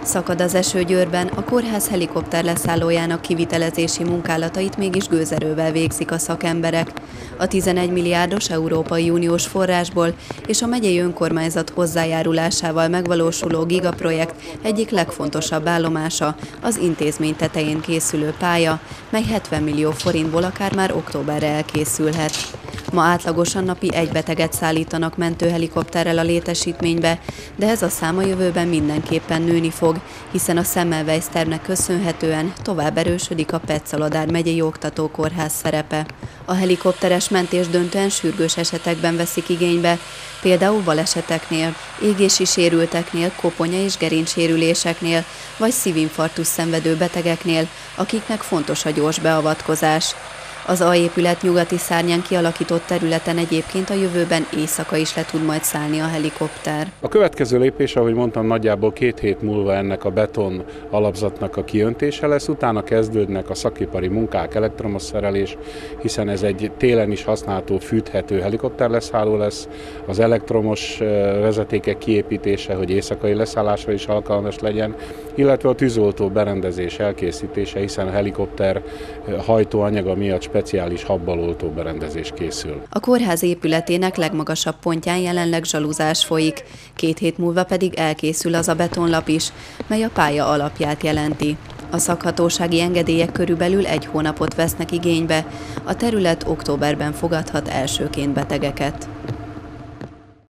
Szakad az eső Győrben, a kórház helikopter leszállójának kivitelezési munkálatait mégis gőzerővel végzik a szakemberek. A 11 milliárdos Európai Uniós forrásból és a megyei önkormányzat hozzájárulásával megvalósuló gigaprojekt egyik legfontosabb állomása az intézmény tetején készülő pálya, mely 70 millió forintból akár már októberre elkészülhet. Ma átlagosan napi egy beteget szállítanak mentőhelikopterrel a létesítménybe, de ez a szám a jövőben mindenképpen nőni fog, hiszen a Semmelweis tervnek köszönhetően tovább erősödik a Petszalodár megyei oktatókórház szerepe. A helikopteres mentés döntően sürgős esetekben veszik igénybe, például baleseteknél, égési sérülteknél, koponya- és gerincsérüléseknél, vagy szívinfarktusz szenvedő betegeknél, akiknek fontos a gyors beavatkozás. Az A épület nyugati szárnyán kialakított területen egyébként a jövőben éjszaka is le tud majd szállni a helikopter. A következő lépés, ahogy mondtam, nagyjából 2 hét múlva ennek a beton alapzatnak a kiöntése lesz, utána kezdődnek a szakipari munkák, elektromos szerelés, hiszen ez egy télen is használható, fűthető helikopterleszálló lesz, az elektromos vezetékek kiépítése, hogy éjszakai leszállásra is alkalmas legyen, illetve a tűzoltó berendezés elkészítése, hiszen a helikopter hajtóanyaga miatt speciális habbal oltó berendezés készül. A kórház épületének legmagasabb pontján jelenleg zsaluzás folyik, 2 hét múlva pedig elkészül az a betonlap is, mely a pálya alapját jelenti. A szakhatósági engedélyek körülbelül 1 hónapot vesznek igénybe, a terület októberben fogadhat elsőként betegeket.